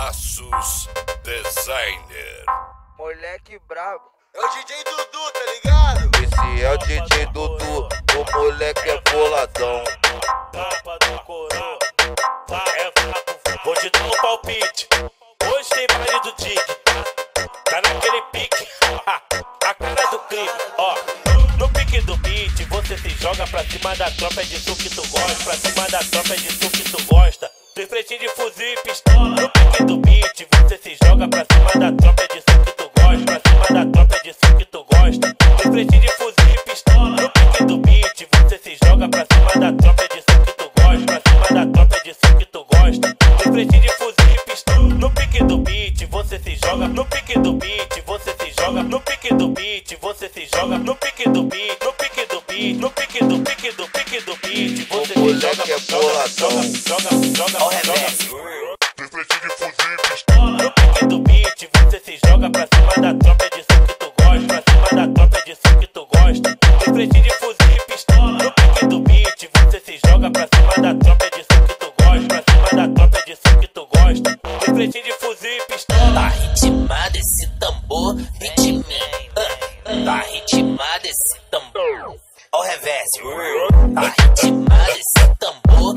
Passos Designer. Moleque brabo. É o DJ Dudu, tá ligado? Esse é o DJ Dudu, o moleque é boladão. Tapa do coroa, vou te dar um palpite. Hoje tem baile do Tique, tá naquele pique, a cara do crime, ó. No pique do beat, você se joga pra cima da tropa, é disso que tu gosta. Pra cima da tropa, é disso que tu gosta. De frente de fuzil e pistola. No pique do beat, você se joga pra cima da tropa, é disso que tu gosta. Pra cima da tropa, é disso que tu gosta. De frente de fuzil e pistola. No pique do beat, você se joga pra cima da tropa, é disso que tu gosta. Pra cima da tropa, é disso que tu gosta. De frente de fuzil e pistola. No pique do beat, você se joga. No pique do beat, você se joga. No pique do beat, você se joga. No pique do beat, no pique do beat, no pique do pique do pique do beat, você se joga, é boladão. joga, de frente de fuzil e pistola. No pique do beat, você se joga pra cima da tropa, é disso que tu gosta. Pra cima da tropa, é disso que tu gosta. De frente de fuzil e pistola. No pique do beat, você se joga pra cima da tropa, é disso que tu gosta. Pra cima da tropa, é disso que tu gosta. De frente de fuzil e pistola. Tá ritmado esse tambor, ritminho. Tá ritmado esse tambor. Ó o reverse. Tá ritmado esse tambor.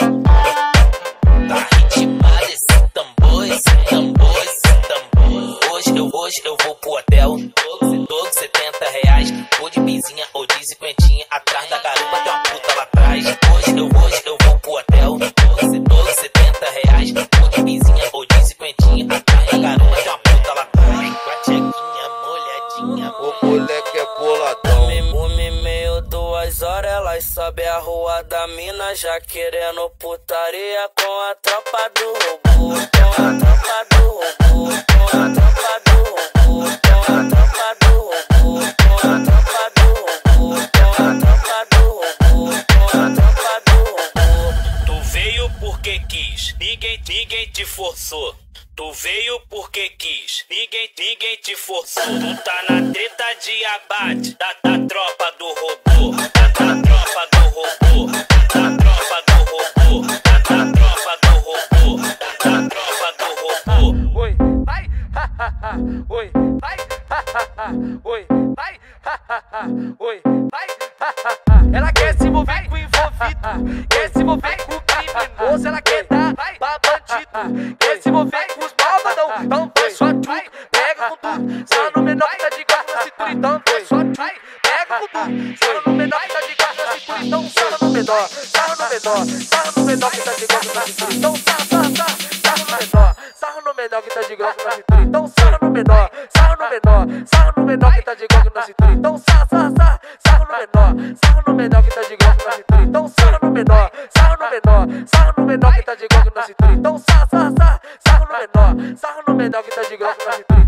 Tá ritmado esse tambor, esse tambor, esse tambor. Hoje eu vou pro hotel, todo 70 reais. Ou de benzinha ou de cinquentinha. Atrás da garupa tem uma puta lá atrás. Hoje eu vou pro hotel, todo 70 reais. Ou de benzinha ou de cinquentinha. Atrás da garupa tem uma puta lá atrás. Com a tchequinha molhadinha. O moleque é boladão. 2 horas elas sobe a rua da mina, já querendo putaria com a tropa do robô. Com a tropa do robô, com a tropa do robô, com a tropa do robô, com a tropa do robô, com a tropa do robô, com a tropa do robô. Tu veio porque quis, ninguém te forçou. Tu veio porque quis, ninguém te forçou. Tu tá na treta de abate da tropa do robô, da tropa do robô, da tropa do robô, da tropa do robô, da tropa do robô. Oi, ai, ha ha ha. Oi, ai, ha ha ha. Oi, ai, ha ha ha. Oi, ai, ha ha ha. Ela quer se envolver com o envolvido, quer se envolver com o criminoso, ela quer dar pra bandido, quer se envolver com os malvadão. Então faz sua tchum, pega com tudo. Só no menor que tá de gato na cintura, então faz sua tchum, pega com tudo. Só no menor que tá de gato na cintura, então sarra no menor, sarra no menor, sarra no menor que tá de gato na cintura, então sarra no menor, sarra no menor que tá de gato na cintura, então sarra no menor, sarra no menor, sarra no menor que tá de gato na cintura, então sarra no menor, sarra no menor que tá de gato na cintura, então sarra no menor, sarra no menor, sarra no menor que tá de gato na cintura, então sarra no menor, sarra no menor que tá de gato na cintura.